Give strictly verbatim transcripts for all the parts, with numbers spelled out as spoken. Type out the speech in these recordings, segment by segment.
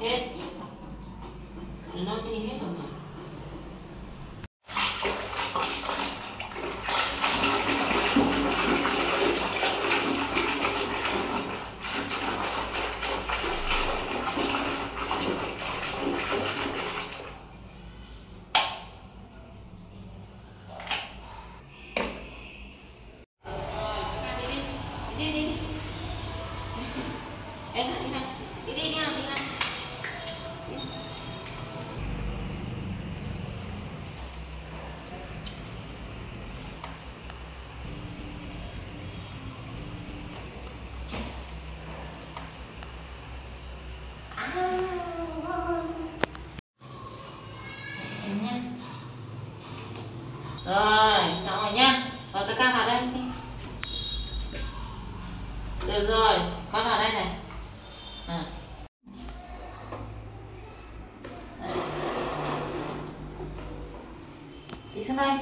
Hết. Nó cái đi hết rồi mà. Đi đi. Em đi nào. Đi đi nào, đi nào. Em nhá. Rồi, xong rồi nhá. Rồi KaKa vào đây đi. Được rồi, con vào đây này. À. Đi sang đây.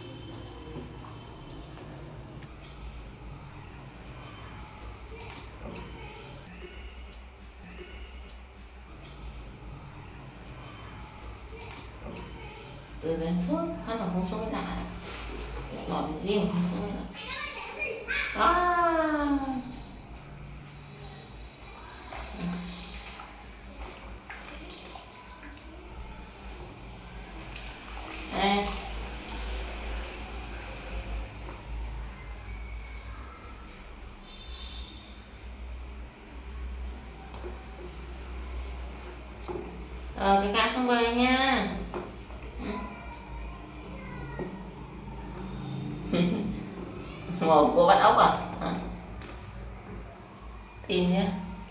Từ đến xuống, hắn là không xuống với lại. Lại ngọt riêng không xuống với lại. À. Đây. Rồi KaKa xong rồi nha. Một cô bắt ốc à? À. Tìm nhé.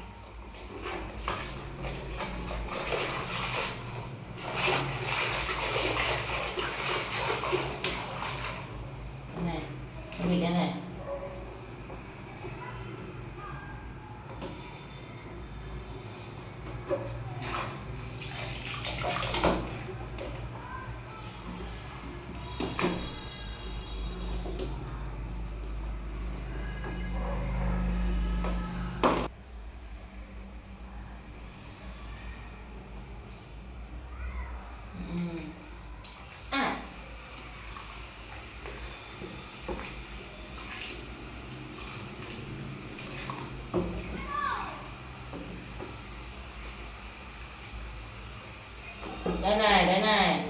Cái này, chuẩn bị cái này. Đây này, đây này.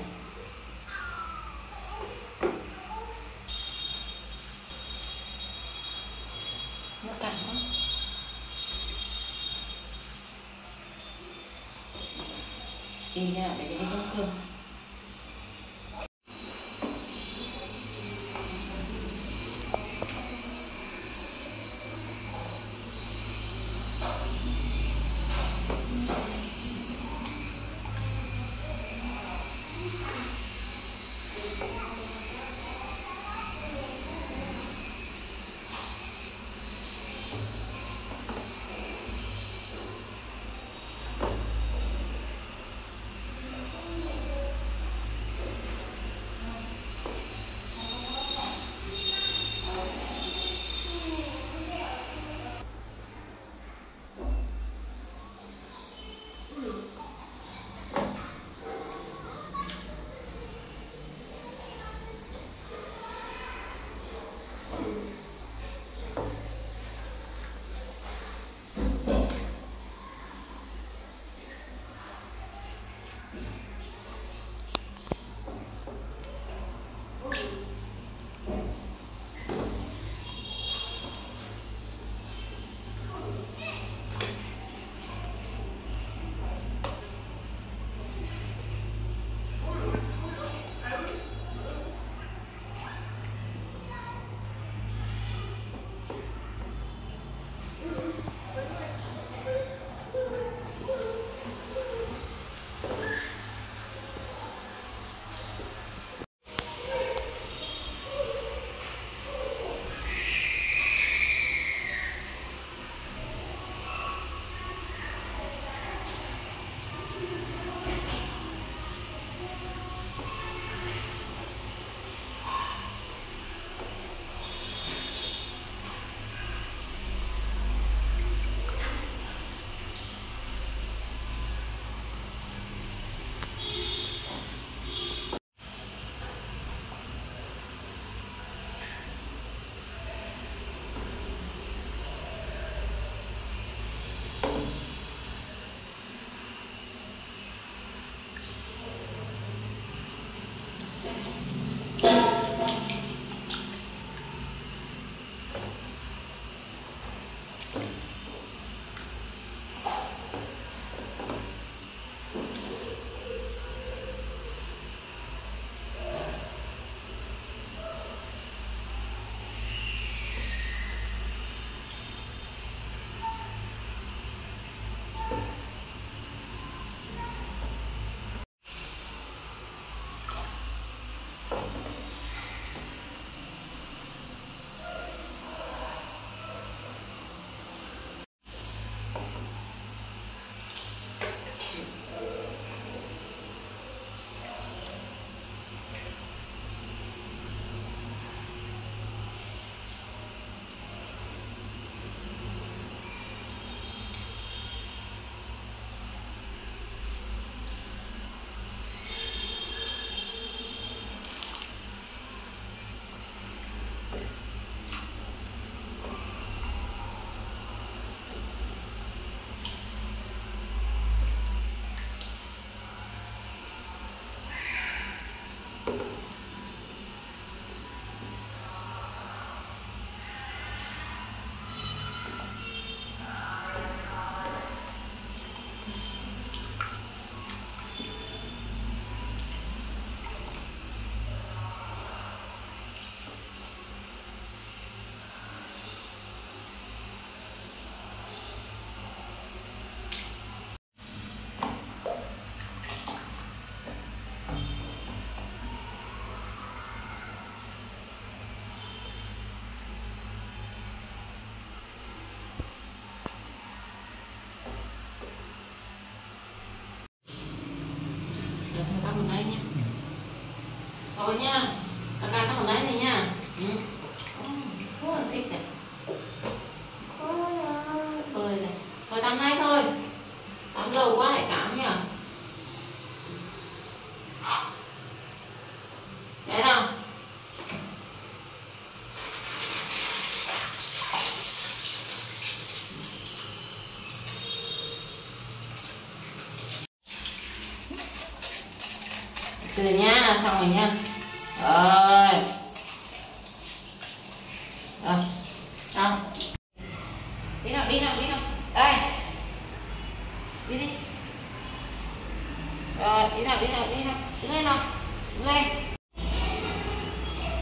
Nó cạn quá. Đi ra để đi nấu cơm. Tao còn đây nha. Rồi nha. KaKa tao còn đây này nha. Ừ. Rất là thích này. Ôi này. Thôi tắm ngay thôi. Tắm lâu quá lại cảm nha. Đấy nào. Từ nha, xong rồi nha. Rồi. Rồi. Xong. Đi nào, đi nào, đi nào. Đây. Đi đi. Rồi, đi nào, đi nào, đi nào. Đứng lên nào. Đứng lên.